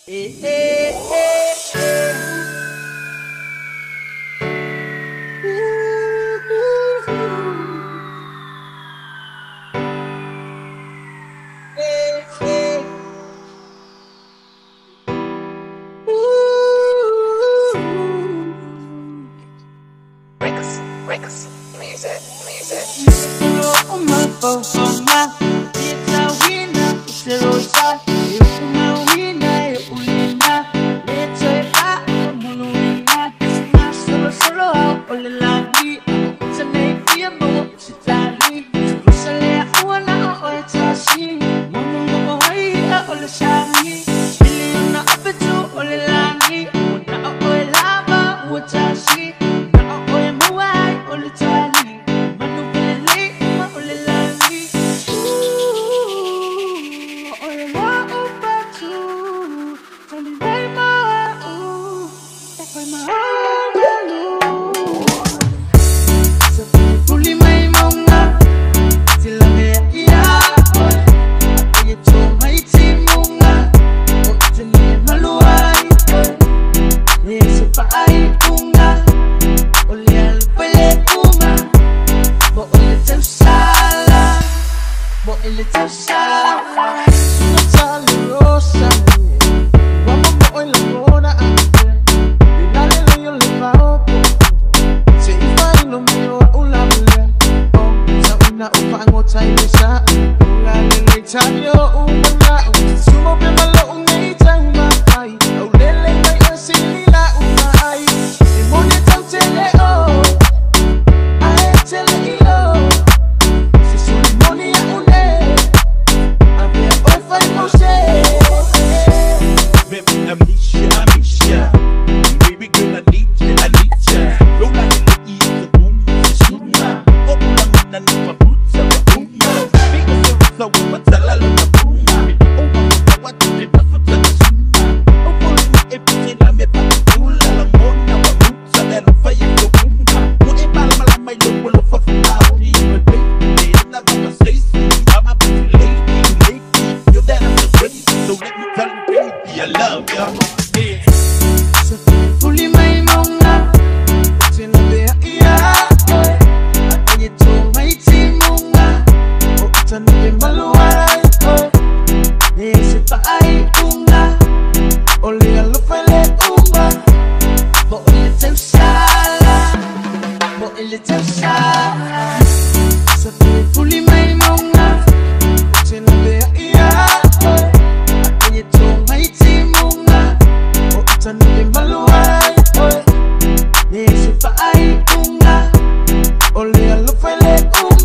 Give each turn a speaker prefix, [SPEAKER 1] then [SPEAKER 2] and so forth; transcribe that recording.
[SPEAKER 1] Ricz, music.
[SPEAKER 2] Oh my, it's a winner, it's a Rosa. It's my winner, it's winner. Let's say I'm a winner. It's my solo, all the love. It's a name, it's a tally. It's a lay, I wanna, it's a she. Mama, all the shiny. Million up to all the lagi. Wanna, all lava, what's a she. Rosa, vamos hoy la hora. Dale yo le pago. Se iba y no me dio un labule. Oh, sa una upango tayo sa. Dale le tayo una. Sumo pe malo unay tayo maay. Aulele may asilila unay. Imone tao tele oh. Ay tele iyo. Si sulimoni ya une. Abia oy fay mo se. Amnesia. Baby girl, I need ya. Don't like to eat the boom, the suma. Oh, I'm not a putza, Big as a flow, what's a lala, boom. Oh, what did it for the suma? Oh, for me, if it's a me, Pula, la mona, a putza, that'll fire your boom. What if I'm my little of a flower? Even baby, never a Stacy. I'm a pretty lady, you're that I'm just ready. So let me tell you, baby, I love ya. Fully my mona, tinabe iya, aye to my timuna, o tanabe maluai, nese pa ai unga, ole alufele unga, bo ile temsala, fully my mona, tinabe iya, aye to my timuna, o tanabe maluai, nese pa ai unga, ole alufele unga.